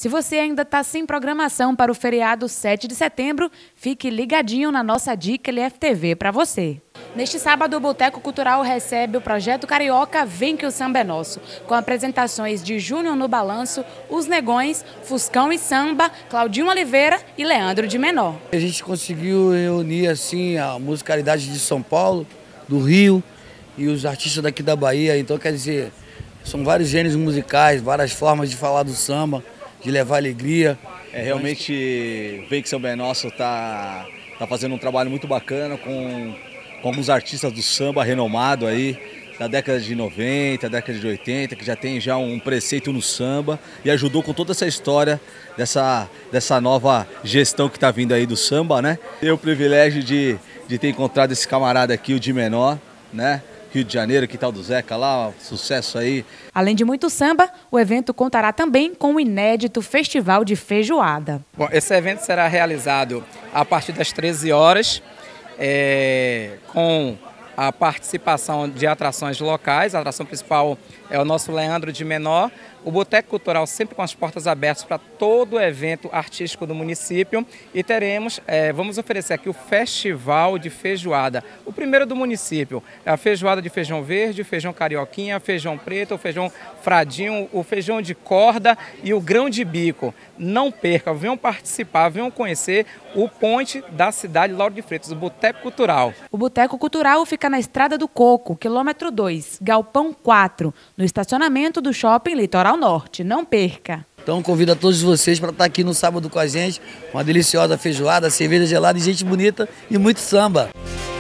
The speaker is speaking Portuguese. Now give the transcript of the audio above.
Se você ainda está sem programação para o feriado 7 de setembro, fique ligadinho na nossa dica LFTV para você. Neste sábado, o Boteco Cultural recebe o projeto Carioca Vem que o Samba é Nosso, com apresentações de Júnior no Balanço, Os Negões, Fuscão e Samba, Claudinho Oliveira e Leandro de Menor. A gente conseguiu reunir assim a musicalidade de São Paulo, do Rio e os artistas daqui da Bahia. Então, quer dizer, são vários gêneros musicais, várias formas de falar do samba, de levar alegria. Realmente, Vem que o Samba é Nosso tá fazendo um trabalho muito bacana com alguns artistas do samba renomado aí, da década de 90, década de 80, que já tem um preceito no samba e ajudou com toda essa história dessa nova gestão que está vindo aí do samba, né? Tenho o privilégio de ter encontrado esse camarada aqui, o de Menor, né? Rio de Janeiro, que tal do Zeca lá, sucesso aí. Além de muito samba, o evento contará também com o inédito Festival de Feijoada. Bom, esse evento será realizado a partir das 13 horas, com a participação de atrações locais. A atração principal é o nosso Leandro de Menor. O Boteco Cultural sempre com as portas abertas para todo o evento artístico do município. E vamos oferecer aqui o Festival de Feijoada. O primeiro do município é a feijoada de feijão verde, feijão carioquinha, feijão preto, o feijão fradinho, o feijão de corda e o grão de bico. Não percam, venham participar, venham conhecer o ponte da cidade de Lauro de Freitas, o Boteco Cultural. O Boteco Cultural fica na Estrada do Coco, quilômetro 2, Galpão 4, no estacionamento do Shopping Litoral Norte. Não perca! Então convido a todos vocês para estar aqui no sábado com a gente, uma deliciosa feijoada, cerveja gelada e gente bonita e muito samba.